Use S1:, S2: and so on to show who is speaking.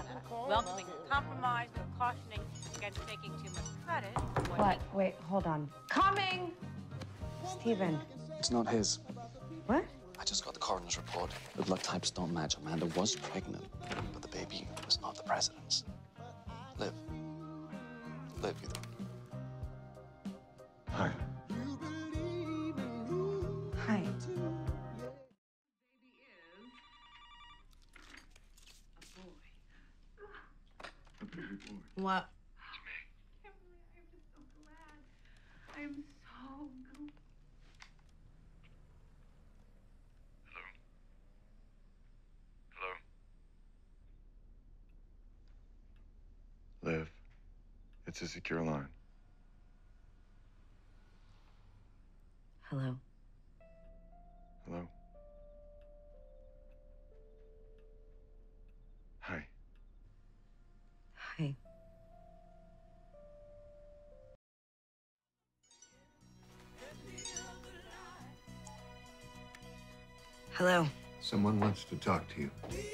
S1: data, welcoming compromise, but cautioning against taking too much credit.
S2: What? Wait, hold on. Coming! Steven.
S3: It's not his.
S2: What?
S3: I just got the coroner's report. The blood types don't match. Amanda was pregnant, but the baby was not the president's. Liv. Liv, you there?
S4: Hi.
S2: Hi.
S5: What?
S6: I'm just so glad. I'm so glad.
S4: Hello? Hello? Liv, it's a secure line.
S2: Hello.
S4: Hello? Hi.
S2: Hi. Hello.
S7: Someone wants to talk to you.